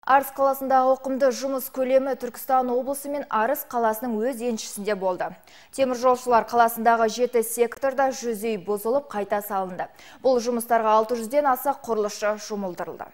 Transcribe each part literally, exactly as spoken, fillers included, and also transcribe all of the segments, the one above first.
Арыс қаласындағы ауқымды жұмыс көлемі Түркістан облысы мен Арыс қаласының өз еншісінде болды. Теміржолшылар қаласындағы жеті секторда жүз үй бұзылып қайта салынды. Бұл жұмыстарға алты жүзден аса құрылысшы жұмылдырылды.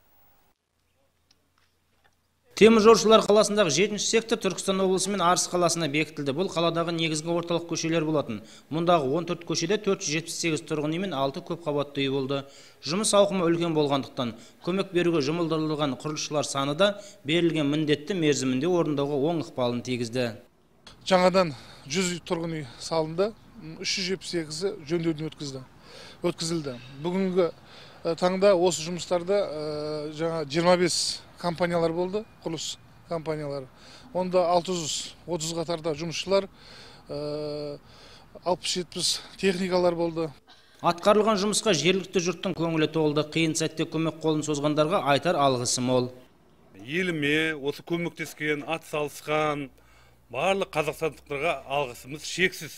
Теміржолшылар қаласындағы жетінші сектор Түркістан облысы мен Арыс қаласына бекітілді. Бұл қаладағы негізгі орталық көшелер болатын. Мұндағы он төрт көшеде төрт жүз жетпіс сегіз тұрғын үй мен алты көпқабатты үй болды. Жұмыс ауқымы үлкен болғандықтан, көмек беруге жұмылдырылған құрылысшылар саны да берілген міндетті мерзімінде орындауға оң ықпалын тигізді. Жаңадан жүз тұрғын үй салынды, үш жүз жетпіс сегізі жөндеуден өткізді. өткізілді. Бүгінгі таңда осы жұмыстарда жаңа жиырма бес компаниялар болды, құрылыс компаниялары. Онда алты жүз отызға тарта жұмысшылар, алпыс жетпіс техникалар болды. Атқарылған жұмысқа жергілікті жұрттың көңілі толды. Қиын сәтте көмек қолын созғандарға айтар алғысы мол. Еліме осы көмектескен, ат салысқан барлық қазақстандықтарға алғысымыз шексіз.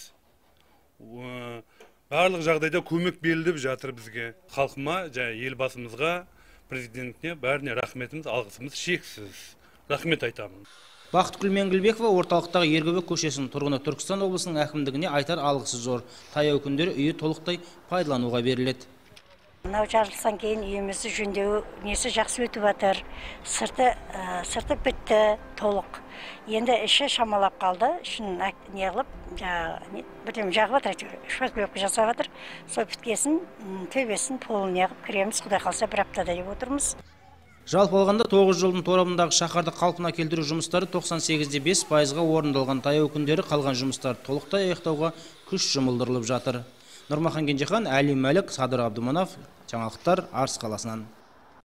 Барлық жағдайда көмек беріліп жатыр бізге. Халқыма, елбасымызға, президентіне бәріне рахметіміз, алғысымыз шексіз. Рахмет айтамын. Бақытгүл Менгілбекова орталықтағы Ергөбек көшесінің тұрғыны. Түркістан облысының әкімдігіне айтар алғысы зор. Таяу күндері үйі толықтай пайдалануға беріледі. Мынау жарылыстан кейін үйімізді жөндеу несі жақсы өтіп жатыр. Сырты, сырты бітті, толық. Енді іші шамалап қалды. Ішін неғылып, бірден жағып жатыр, шпаклевка жасап жатыр. Сол біткесін, төбесін, полын неғып кіреміз. Құдай қалса бір аптада деп отырмыз. Жалпы алғанда тоғыз жылдың торабындағы шаһарды қалпына келтіру жұмыстары тоқсан сегіз де бес пайызға орындалған. Таяу күндері қалған жұмыстар толықтай аяқтауға күш жұмылдырылып жатыр. Нұрмахан Кенжехан, Әли Мәлік, Садыр Абдуманов, жаңалықтар Арыс қаласынан.